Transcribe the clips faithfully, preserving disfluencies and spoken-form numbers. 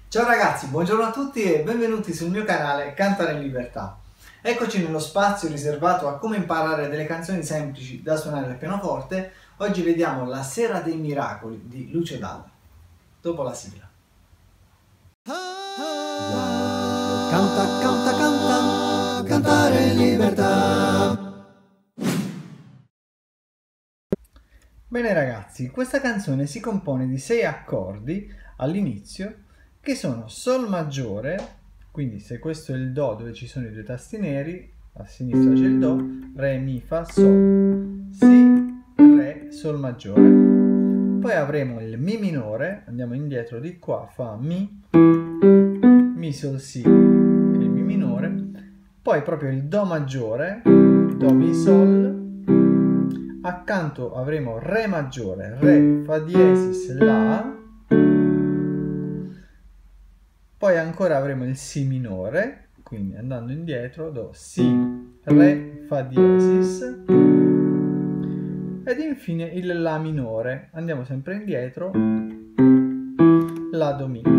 Ciao ragazzi, buongiorno a tutti e benvenuti sul mio canale Cantare in Libertà. Eccoci nello spazio riservato a come imparare delle canzoni semplici da suonare al pianoforte. Oggi vediamo La Sera dei Miracoli di Lucio Dalla. Dopo la sigla. Canta, canta, canta, cantare in libertà. Bene ragazzi, questa canzone si compone di sei accordi all'inizio che sono Sol maggiore, quindi se questo è il Do dove ci sono i due tasti neri, a sinistra c'è il Do, Re, Mi, Fa, Sol, Si, Re, Sol maggiore. Poi avremo il Mi minore, andiamo indietro di qua, Fa, Mi, Mi, Sol, Si, che è il Mi minore. Poi proprio il Do maggiore, Do, Mi, Sol. Accanto avremo Re maggiore, Re, Fa diesis, La. Poi ancora avremo il Si minore, quindi andando indietro, Do, Si, Re, Fa diesis. Ed infine il La minore, andiamo sempre indietro, La, Do, Mi.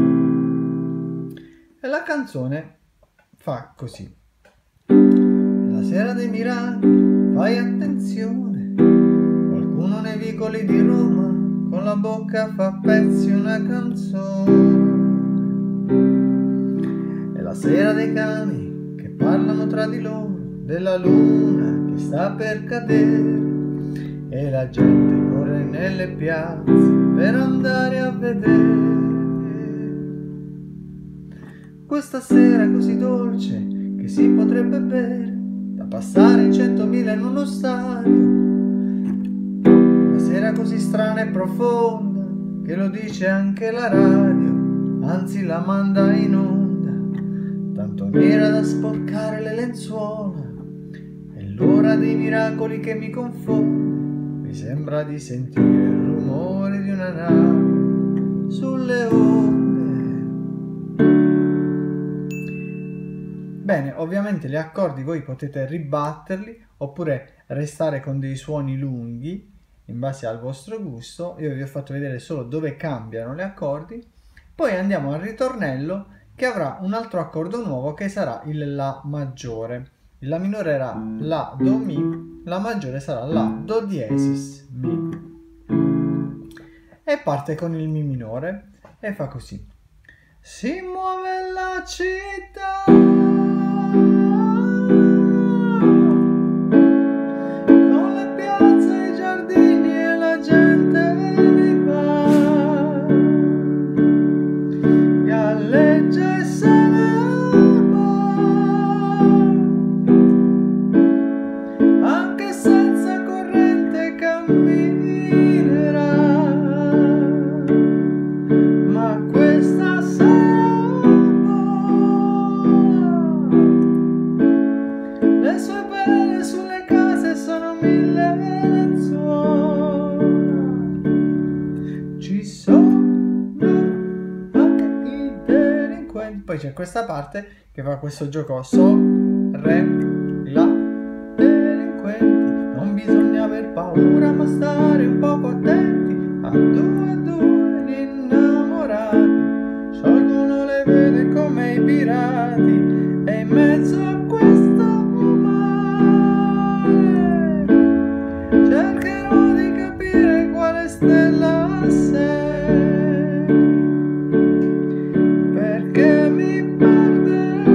E la canzone fa così. La sera dei miracoli, fai attenzione, qualcuno nei vicoli di Roma con la bocca fa pezzi una canzone. È la sera dei cani che parlano tra di loro, della luna che sta per cadere, e la gente corre nelle piazze per andare a vedere. Questa sera così dolce che si potrebbe bere, da passare in centomila in uno stadio. Una sera così strana e profonda che lo dice anche la radio, anzi la manda in onda, tanto nera da sporcare le lenzuola. È l'ora dei miracoli che mi confonde, mi sembra di sentire il rumore di una nave sulle onde. Bene, ovviamente gli accordi voi potete ribatterli oppure restare con dei suoni lunghi in base al vostro gusto. Io vi ho fatto vedere solo dove cambiano gli accordi. Poi andiamo al ritornello che avrà un altro accordo nuovo che sarà il La maggiore. Il La minore era La, Do, Mi, La maggiore sarà La, Do diesis, Mi. E parte con il Mi minore e fa così. Si muove la città con le piazze, i giardini e la gente vi va, galleggia e se ne va, anche senza corrente camminerà, ma questa sera le sue vele sulle case sono mille lenzuola. Ci sono anche i delinquenti. Poi c'è questa parte che fa questo gioco Sol, Re, La, delinquenti. Non bisogna aver paura ma stare un poco attenti. A due a due gli innamorati sciolgono le vele come i pirati. E in mezzo a questo mare cercherò di capire quale stella sei, perché mi perderei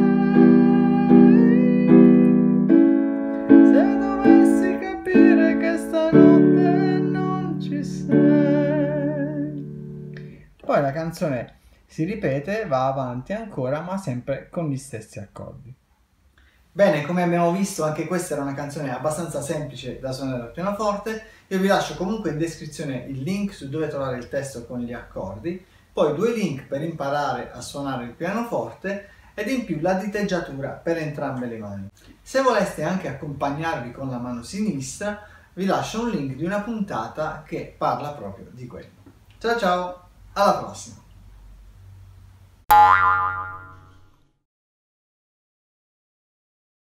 se dovessi capire che stanotte non ci sei. Poi la canzone si ripete, va avanti ancora, ma sempre con gli stessi accordi. Bene, come abbiamo visto, anche questa era una canzone abbastanza semplice da suonare al pianoforte. Io vi lascio comunque in descrizione il link su dove trovare il testo con gli accordi, poi due link per imparare a suonare il pianoforte ed in più la diteggiatura per entrambe le mani. Se voleste anche accompagnarvi con la mano sinistra, vi lascio un link di una puntata che parla proprio di quello. Ciao ciao, alla prossima!